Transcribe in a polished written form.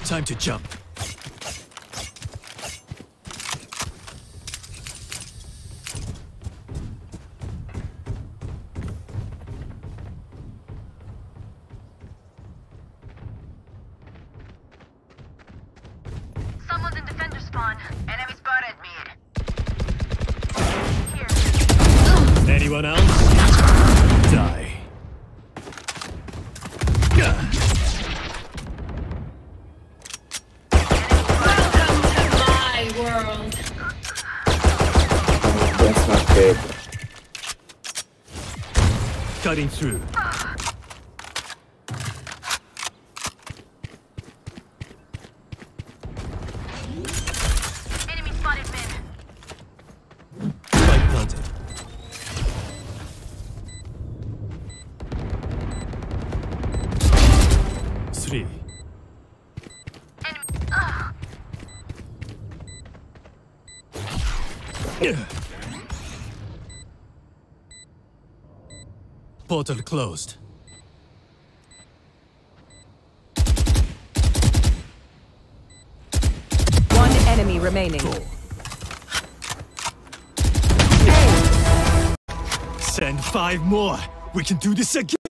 Time to jump. Someone's in defender spawn. Enemy spotted mid. Here. Anyone else? Die. World. That's not good. Cutting through. Enemy spotted mid. Spike planted. Three. Enemy. Portal closed. One enemy remaining. Send 5 more. We can do this again.